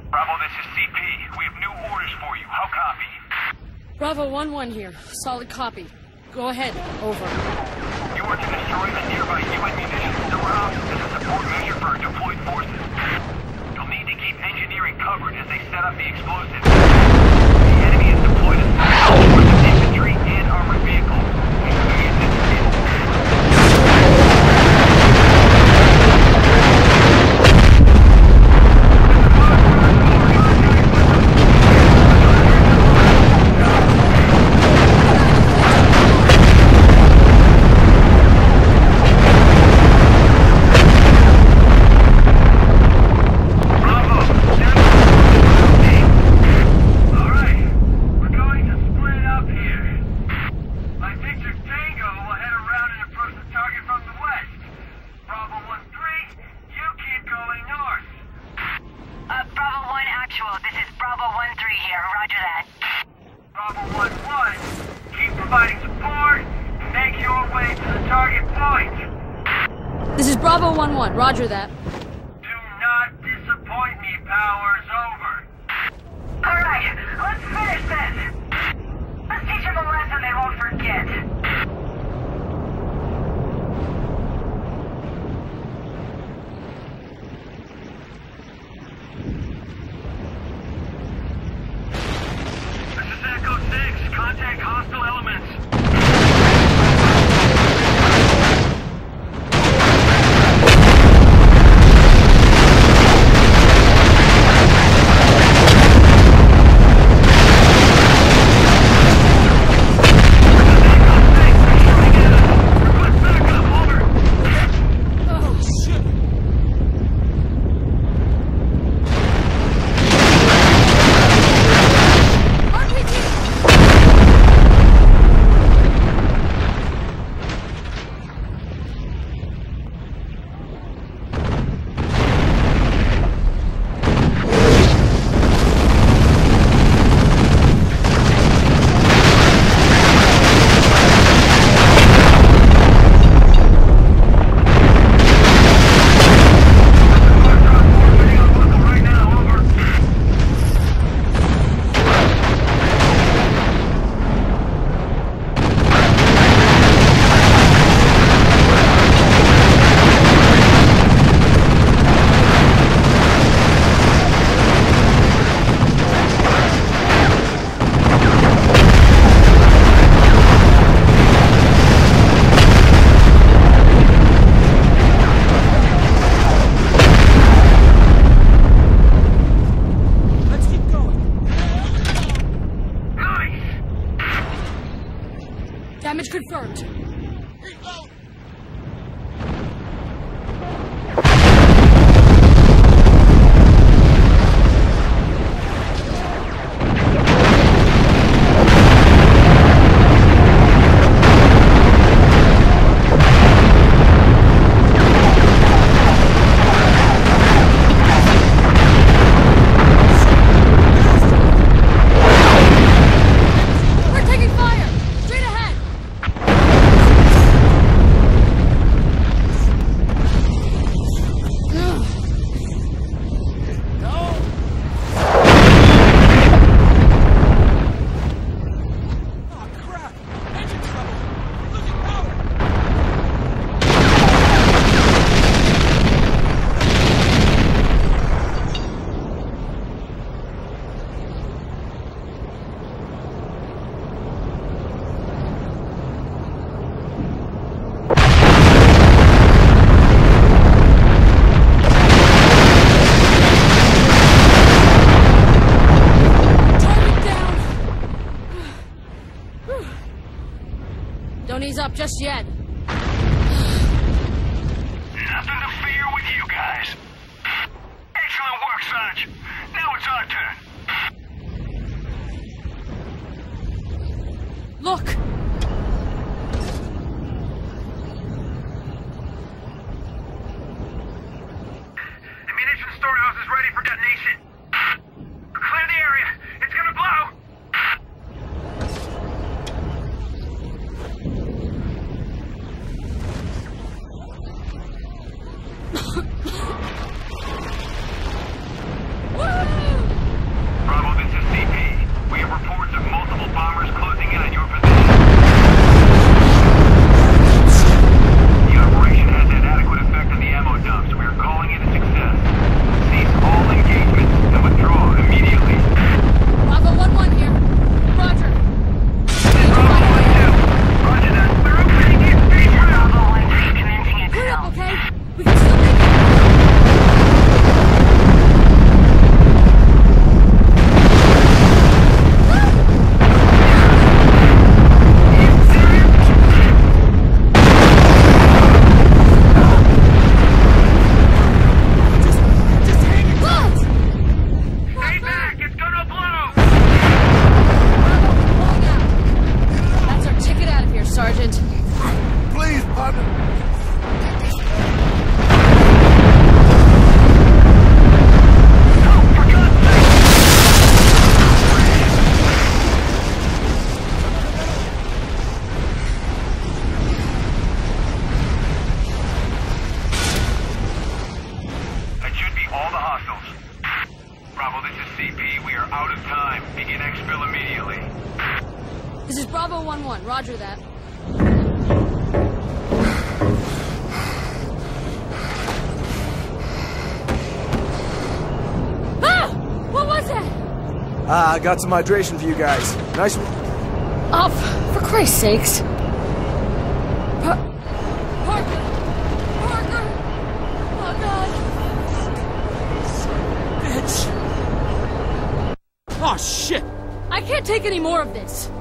Bravo, this is CP. We have new orders for you. How copy? Bravo 1-1 here. Solid copy. Go ahead. Over. You are to destroy the nearby UN munitions storehouse as a support measure for our deployed forces. You'll need to keep engineering covered as they set up the explosives. The enemy has deployed a small force of infantry and armored vehicles. Make sure you anticipate. This is Bravo 1-1. Roger that. Do not disappoint me, Powers. Over. Alright, let's finish this. Let's teach them a lesson they won't forget. This is Echo 6. Contact hostile elements. Damage confirmed. We're taking fire! Straight ahead! Don't ease up just yet. Nothing to fear with you guys. Excellent work, Sarge. Now it's our turn. Look! The munitions storehouse is ready for detonation. Clear the area. It's gonna blow. Woo! Roger that. Ah! What was that? I got some hydration for you guys. Nice. Oh, for Christ's sakes. Parker! Parker! Oh, God. Bitch! Oh, shit! I can't take any more of this.